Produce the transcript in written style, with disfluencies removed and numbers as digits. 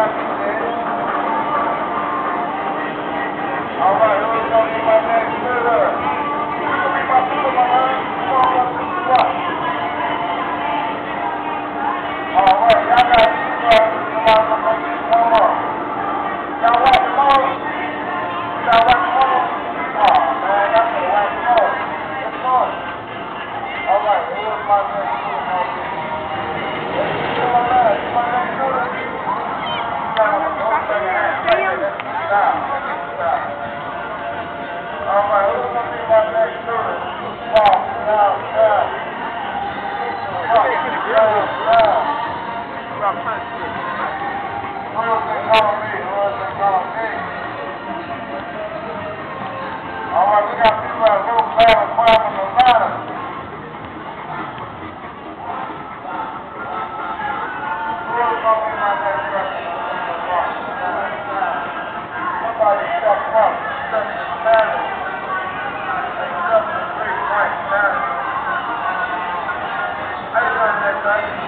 All right, who's going to be my next shooter? Who's going to be my superman? Come on up to the spot. All right, y'all got to keep up. Y'all going to make this one more. Y'all watch the ball? Y'all watch the ball? Oh, man, that's the watch the ball. Let's go. All right, who's my next shooter? Who's my next shooter? All right, who's going to be my next shooter? Ball, down, down. Ball, down, down. Who is it calling me? Who is it calling me? All right, we got people at Luke, Larry, Crab, and Nevada. Who is going to be my next shooter? Somebody step up, step to the marriage. Step to the street, right, marriage. How you doing, Nick?